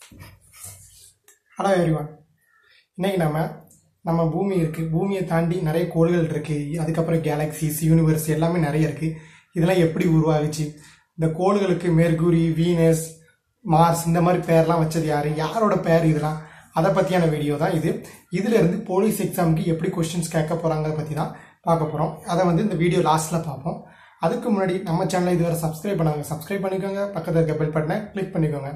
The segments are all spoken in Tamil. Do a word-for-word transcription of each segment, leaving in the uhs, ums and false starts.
Hello everyone. இன்னைக்கு நம்ம நம்ம பூமி இருக்குது, பூமியை தாண்டி நிறைய கோள்கள் இருக்குது, அதுக்கப்புறம் கேலக்சிஸ், யூனிவர்ஸ் எல்லாமே நிறைய இருக்குது. இதெல்லாம் எப்படி உருவாகுச்சு, இந்த கோள்களுக்கு மெர்குரி, வீனஸ், மார்ஸ் இந்த மாதிரி பேர்லாம் வச்சது யார், யாரோட பேர், இதெல்லாம் அதை பற்றியான வீடியோ தான் இது. இதிலிருந்து போலீஸ் எக்ஸாமுக்கு எப்படி கொஸ்டின்ஸ் கேட்க போகிறாங்க பற்றி தான் பார்க்க போகிறோம். அதை வந்து இந்த வீடியோ லாஸ்ட்டில் பார்ப்போம். அதுக்கு முன்னாடி நம்ம சேனலை இதுவரை சப்ஸ்கிரைப் பண்ணாங்க, சப்ஸ்கிரைப் பண்ணிக்கோங்க. பக்கத்தில் இருக்க பெல் பட்டனை கிளிக் பண்ணிக்கோங்க.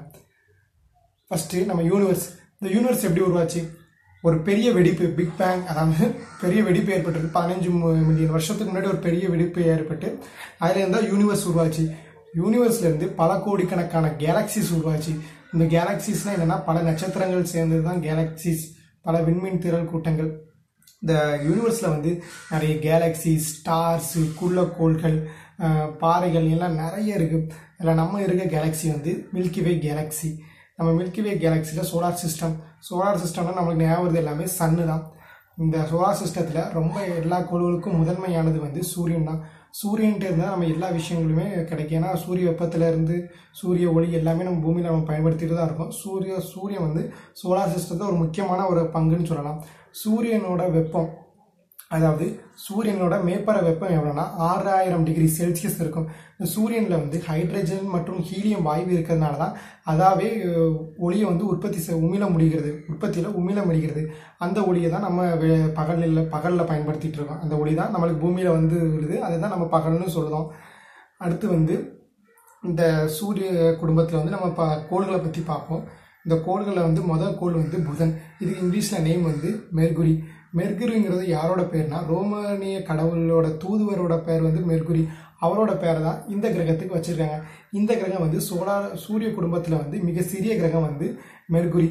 ஃபஸ்ட்டு நம்ம யூனிவர்ஸ். இந்த யூனிவர்ஸ் எப்படி உருவாச்சு? ஒரு பெரிய வெடிப்பு, பிக் பேங், அதாவது பெரிய வெடிப்பு ஏற்பட்டிருக்கு. பதினஞ்சு மில்லியன் வருஷத்துக்கு முன்னாடி ஒரு பெரிய வெடிப்பு ஏற்பட்டு அதில் இருந்தால் யூனிவர்ஸ் உருவாச்சு. யூனிவர்ஸ்லேருந்து பல கோடிக்கணக்கான கேலக்சிஸ் உருவாச்சு. இந்த கேலக்சிஸ்னால் என்னென்னா பல நட்சத்திரங்கள் சேர்ந்தது தான் கேலக்சிஸ், பல விண்மீன் திரள் கூட்டங்கள். இந்த யூனிவர்ஸில் வந்து நிறைய கேலக்சிஸ், ஸ்டார்ஸு, குள்ளக்கோள்கள், பாறைகள் எல்லாம் நிறைய இருக்குது. அதில் நம்ம இருக்க கேலக்சி வந்து மில்கிவே கேலக்சி. நம்ம மில்கிவே கேலக்சியில் சோலார் சிஸ்டம், சோலார் சிஸ்டம்னா நம்மளுக்கு ஞாபகம் வருது எல்லாமே சன்னு தான். இந்த சோலார் சிஸ்டத்தில் ரொம்ப எல்லா கோள்களுக்கும் முதன்மையானது வந்து சூரியன் தான். சூரியன்ட்டு இருந்தால் நம்ம எல்லா விஷயங்களுமே கிடைக்கும். ஏன்னா சூரிய வெப்பத்தில் இருந்து சூரிய ஒளி எல்லாமே நம்ம பூமியில் நம்ம பயன்படுத்திட்டு தான் இருக்கோம். சூரிய சூரியன் வந்து சோலார் சிஸ்டத்தில் ஒரு முக்கியமான ஒரு பங்குன்னு சொல்லலாம். சூரியனோட வெப்பம், அதாவது சூரியனோட மேற்பர வெப்பம் எவ்வளோனா ஆறாயிரம் டிகிரி செல்சியஸ் இருக்கும். இந்த சூரியனில் வந்து ஹைட்ரஜன் மற்றும் ஹீலியம் வாயு இருக்கிறதுனால தான் அதாவே ஒளியை வந்து உற்பத்தி உமிழ முடிகிறது, உற்பத்தியில் உமிழ முடிகிறது. அந்த ஒளியை தான் நம்ம பகலில் பகலில் பயன்படுத்திகிட்டு இருக்கோம். அந்த ஒளி தான் நம்மளுக்கு பூமியில் வந்து விழுது, அதை தான் நம்ம பகல்னு சொல்லுவோம். அடுத்து வந்து இந்த சூரிய குடும்பத்தில் வந்து நம்ம ப கோள்களை பற்றி பார்ப்போம். இந்த கோள்களில் வந்து முதல் கோள் வந்து புதன். இதுக்கு இங்கிலீஷில் நேம் வந்து மெர்குரி. மெர்குரிங்கிறது யாரோட பேர்னா ரோமானிய கடவுளோட தூதுவரோட பேர் வந்து மெர்குரி. அவரோட பேரை தான் இந்த கிரகத்துக்கு வச்சுருக்காங்க. இந்த கிரகம் வந்து சோலார் சூரிய குடும்பத்தில் வந்து மிக சிறிய கிரகம் வந்து மெர்குரி.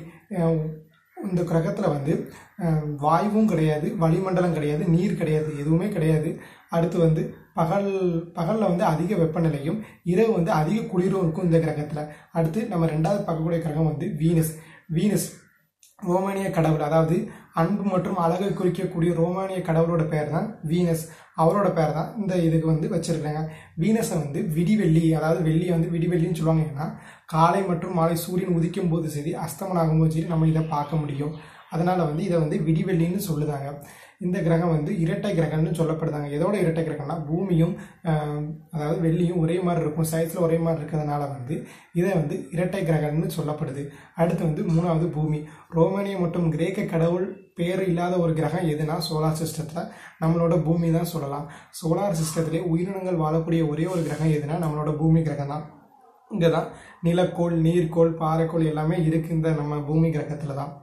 இந்த கிரகத்தில் வந்து வாயுவும் கிடையாது, வளிமண்டலம் கிடையாது, நீர் கிடையாது, எதுவுமே கிடையாது. அடுத்து வந்து பகல் பகலில் வந்து அதிக வெப்பநிலையும் இரவு வந்து அதிக குளிரும் இருக்கும் இந்த கிரகத்தில். அடுத்து நம்ம ரெண்டாவது பார்க்கக்கூடிய கிரகம் வந்து வீனஸ். வீனஸ் ரோமானிய கடவுள், அதாவது அன்பு மற்றும் அழகை குறிக்கக்கூடிய ரோமானிய கடவுளோட பேர் தான் வீனஸ். அவரோட பேர் தான் இந்த இதுக்கு வந்து வச்சிருக்காங்க. வீனஸை வந்து விடிவெள்ளி, அதாவது வெள்ளியை வந்து விடிவெள்ளின்னு சொல்லுவாங்க. ஏன்னா காலை மற்றும் மாலை சூரியன் உதிக்கும் போது சரி, அஸ்தமனம் ஆகும்போது சரி நம்ம இதை பார்க்க முடியும். அதனால் வந்து இதை வந்து விடிவெள்ளின்னு சொல்லுதாங்க. இந்த கிரகம் வந்து இரட்டை கிரகம்னு சொல்லப்படுதாங்க. எதோட இரட்டை கிரகம்னா பூமியும் அதாவது வெள்ளியும் ஒரே மாதிரி இருக்கும், சைஸில் ஒரே மாதிரி இருக்கிறதுனால வந்து இதை வந்து இரட்டை கிரகம்னு சொல்லப்படுது. அடுத்து வந்து மூணாவது பூமி. ரோமானிய மற்றும் கிரேக்க கடவுள் பேர் இல்லாத ஒரு கிரகம் எதுனா சோலார் சிஸ்டத்தில் நம்மளோட பூமி தான் சொல்லலாம். சோலார் சிஸ்டத்திலே உயிரினங்கள் வாழக்கூடிய ஒரே ஒரு கிரகம் எதுனா நம்மளோட பூமி கிரகம் தான். இங்கே தான் நிலக்கோள், நீர்க்கோள், பாறைக்கோள் எல்லாமே இருக்குது இந்த நம்ம பூமி கிரகத்தில் தான்.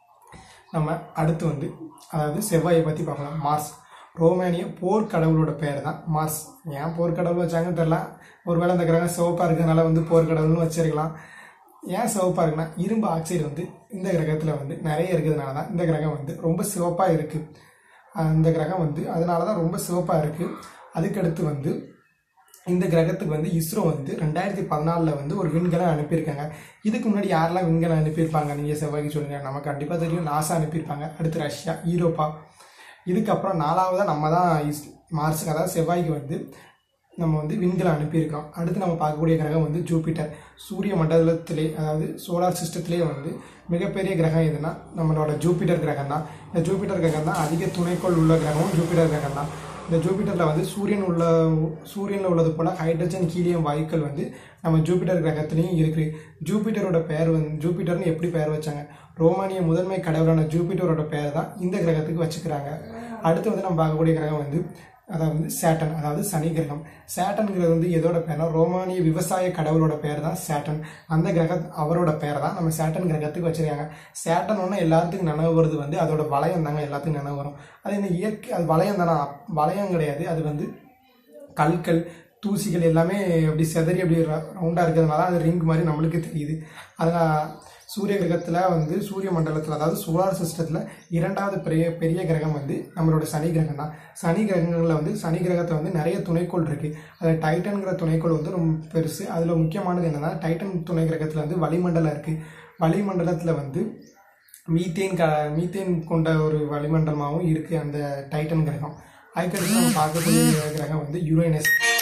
நம்ம அடுத்து வந்து அதாவது செவ்வாயை பற்றி பார்க்கலாம். மார்ஸ். ரோமானிய போர்க்கடவுளோட பேர் தான் மார்ஸ். ஏன் போர்க்கடவுள் வச்சாங்கன்னு தெரியல. ஒருவேளை அந்த கிரகம் சிவப்பாக இருக்கிறதுனால வந்து போர்க்கடவுள்னு வச்சிருக்கலாம். ஏன் சிவப்பாக இருக்குன்னா இரும்பு ஆக்சைடு வந்து இந்த கிரகத்தில் வந்து நிறைய இருக்கிறதுனால தான் இந்த கிரகம் வந்து ரொம்ப சிவப்பாக இருக்குது. அந்த கிரகம் வந்து அதனால தான் ரொம்ப சிவப்பாக இருக்குது. அதுக்கடுத்து வந்து இந்த கிரகத்துக்கு வந்து இஸ்ரோ வந்து ரெண்டாயிரத்தி பதினாலில் வந்து ஒரு விண்கலம் அனுப்பியிருக்காங்க. இதுக்கு முன்னாடி யாரெல்லாம் விண்கலம் அனுப்பியிருப்பாங்க நீங்கள் செவ்வாய்க்கு சொல்லுங்கள். நமக்கு கண்டிப்பாக தெரியும், நாசா அனுப்பியிருப்பாங்க. அடுத்து ரஷ்யா, ஈரோப்பா. இதுக்கப்புறம் நாலாவதாக நம்ம தான் இஸ் மார்ஸுக்கு, அதாவது செவ்வாய்க்கு வந்து நம்ம வந்து விண்கலம் அனுப்பியிருக்கோம். அடுத்து நம்ம பார்க்கக்கூடிய கிரகம் வந்து ஜூபிட்டர். சூரிய மண்டலத்திலே, அதாவது சோலார் சிஸ்டத்திலே வந்து மிகப்பெரிய கிரகம் எதுனா நம்மளோட ஜூபிட்டர் கிரகம் தான். இந்த ஜூபிட்டர் கிரகம் தான் அதிக துணைக்கோள் உள்ள கிரகமும் ஜூபிட்டர் கிரகம் தான். இந்த ஜூபிட்டரில் வந்து சூரியன் உள்ள சூரியனில் உள்ளது போல் ஹைட்ரஜன், ஹீலியம் வாயுக்கள் வந்து நம்ம ஜூபிட்டர் கிரகத்துலேயும் இருக்குது. ஜூபிட்டரோட பேர் வந்து ஜூபிட்டர்னு எப்படி பேர் வச்சாங்க, ரோமானிய முதன்மை கடவுளான ஜூபிட்டரோட பேர் தான் இந்த கிரகத்துக்கு வச்சுக்கிறாங்க. அடுத்து வந்து நம்ம பார்க்கக்கூடிய கிரகம் வந்து அதாவது சேட்டன், அதாவது சனி கிரகம். சேட்டன்கிறது வந்து எதோட பேர்னா ரோமானிய விவசாய கடவுளோட பேர் தான் சேட்டன். அந்த கிரக அவரோட பேர் தான் நம்ம சேட்டன் கிரகத்துக்கு வச்சிருக்காங்க. சேட்டன் ஒன்று எல்லாத்துக்கும் நினைவு வருது வந்து அதோட வளையம் தாங்க எல்லாத்துக்கும் நினைவு வரும். அது இந்த இயற்கை, அது வளையம் தானே, வளையம் கிடையாது. அது வந்து கற்கள், தூசிகள் எல்லாமே அப்படி செதறி அப்படி ரவுண்டாக இருக்கிறதுனால அது ரிங் மாதிரி நம்மளுக்கு தெரியுது. அதனால் சூரிய கிரகத்தில் வந்து சூரிய மண்டலத்தில், அதாவது சோலார் சிஸ்டத்தில் இரண்டாவது பெரிய பெரிய கிரகம் வந்து நம்மளோட சனி கிரகம் தான். சனி கிரகங்களில் வந்து சனி கிரகத்தில் வந்து நிறைய துணைக்கோள் இருக்குது. அதில் டைட்டன்கிற துணைக்கோள் வந்து ரொம்ப பெருசு. அதில் முக்கியமானது என்னென்னா டைட்டன் துணை கிரகத்தில் வந்து வளிமண்டலம் இருக்குது. வளிமண்டலத்தில் வந்து மீத்தேன் க மீத்தேன் கொண்ட ஒரு வளிமண்டலமாகவும் இருக்குது அந்த டைட்டன் கிரகம். அதுக்கடுத்து நம்ம பார்க்கக்கூடிய கிரகம் வந்து யுரேனஸ்.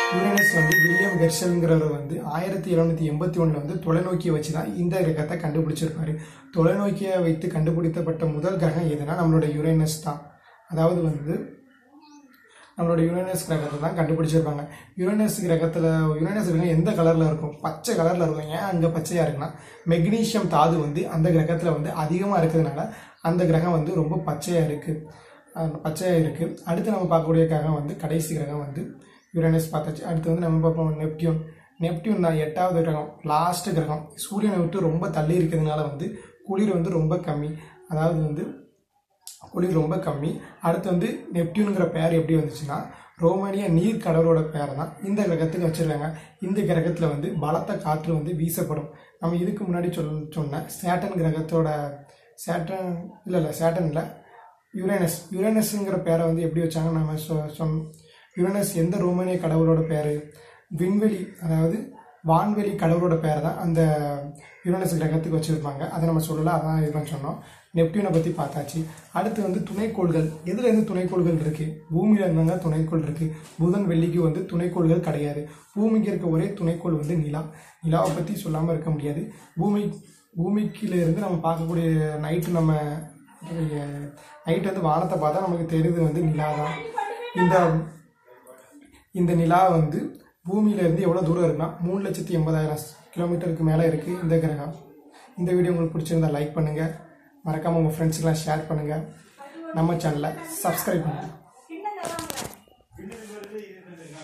யுரேனஸ் வந்து வில்லியம் ஹெர்ஷல்ங்கிறவர் வந்து ஆயிரத்தி எழுநூற்றி எண்பத்தி ஒன்றில் வந்து தொலைநோக்கியை வச்சு தான் இந்த கிரகத்தை கண்டுபிடிச்சிருப்பாரு. தொலைநோக்கியை வைத்து கண்டுபிடிக்கப்பட்ட முதல் கிரகம் எதுனா நம்மளோட யுரேனஸ் தான். அதாவது வந்து நம்மளோட யுரேனஸ் கிரகத்தை தான் கண்டுபிடிச்சிருப்பாங்க. யுரேனஸ் கிரகத்தில் யுரேனஸ் கிரகம் எந்த கலரில் இருக்கும்? பச்சை கலரில் இருக்கும். ஏன் அங்கே பச்சையாக இருக்குன்னா மெக்னீஷியம் தாது வந்து அந்த கிரகத்தில் வந்து அதிகமாக இருக்கிறதுனால அந்த கிரகம் வந்து ரொம்ப பச்சையாக இருக்குது பச்சையாக இருக்குது. அடுத்து நம்ம பார்க்கக்கூடிய கிரகம் வந்து கடைசி கிரகம் வந்து யுரேனஸ் பார்த்தாச்சு. அடுத்து வந்து நம்ம பார்ப்போம் நெப்டியூன். நெப்டியூன் தான் எட்டாவது கிரகம், லாஸ்ட் கிரகம். சூரியனை விட்டு ரொம்ப தள்ளி இருக்கிறதுனால வந்து குளிர் வந்து ரொம்ப கம்மி. அதாவது வந்து குளிர் ரொம்ப கம்மி. அடுத்து வந்து நெப்டியூனுங்கிற பேர் எப்படி வந்துச்சுன்னா ரோமானிய நீர் கடவுளோட பேரை தான் இந்த கிரகத்துக்கு வச்சுருக்காங்க. இந்த கிரகத்தில் வந்து பலத்த காற்று வந்து வீசப்படும். நம்ம இதுக்கு முன்னாடி சொல் சொன்ன சேட்டன் கிரகத்தோட சேட்டன் இல்லை இல்லை சேட்டன் இல்லை யுரேனஸ் யுரேனஸுங்கிற பேரை வந்து எப்படி வச்சாங்க நம்ம சொ சொன் யுரேனஸ் எந்த ரோமானிய கடவுளோட பேர்? விண்வெளி, அதாவது வான்வெளி கடவுளோட பேரை தான் அந்த யுரேனஸ் கிரகத்துக்கு வச்சுருப்பாங்க. அதை நம்ம சொல்லலாம், அதான் இதுன்னு சொன்னோம். நெப்டியூனை பற்றி பார்த்தாச்சு. அடுத்து வந்து துணைக்கோள்கள். எதுலேருந்து துணைக்கோள்கள் இருக்குது? பூமியில் இருந்தாங்க துணைக்கோள் இருக்குது. புதன் வெள்ளிக்கு வந்து துணைக்கோள்கள் கிடையாது. பூமிக்கு இருக்க ஒரே துணைக்கோள் வந்து நிலா. நிலாவை பற்றி சொல்லாமல் இருக்க முடியாது. பூமி பூமிக்கிலேருந்து நம்ம பார்க்கக்கூடிய நைட்டு நம்ம நைட்டு வந்து வானத்தை பார்த்தா நமக்கு தெரியுது வந்து நிலா தான். இந்த இந்த நிலா வந்து பூமியிலேருந்து எவ்வளோ தூரம் இருக்குன்னா மூணு லட்சத்தி எண்பதாயிரம் கிலோமீட்டருக்கு மேலே இருக்குது இந்த கிரகம். இந்த வீடியோ உங்களுக்கு பிடிச்சிருந்தா லைக் பண்ணுங்கள், மறக்காமல் உங்கள் ஃப்ரெண்ட்ஸுக்கெலாம் ஷேர் பண்ணுங்கள், நம்ம சேனலை சப்ஸ்கிரைப் பண்ணுங்கள்.